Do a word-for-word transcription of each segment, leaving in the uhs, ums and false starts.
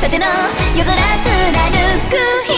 縦の夜空貫く光。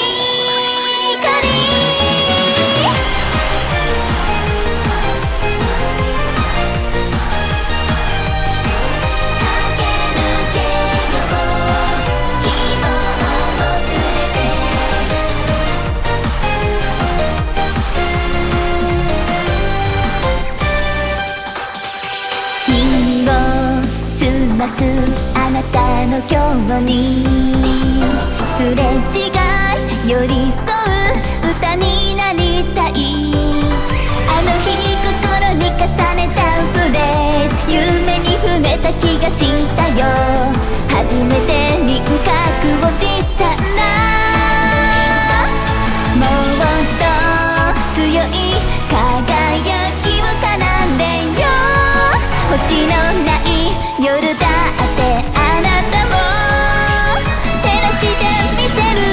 あなたの今日にすれ違い寄り添う歌になりたい。あの日心に重ねたフレーズ夢に触れた気がしたよ。初めて輪郭を知ったんだ。もっと強い輝きを奏んでよ。星のない夜だってあなたを照らしてみせる。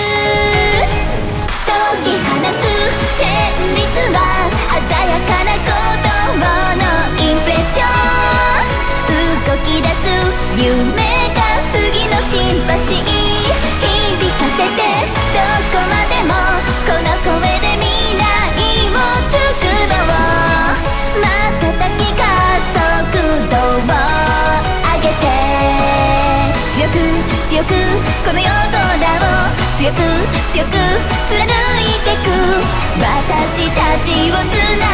解き放つ旋律は鮮やかな鼓動のインプレッション。動き出す夢が次の新橋響かせて、どこまでもこの声で未来を作ろう。瞬き加速度を上げて、強く強くこの夜空を強く強く貫いてく。私たちをつな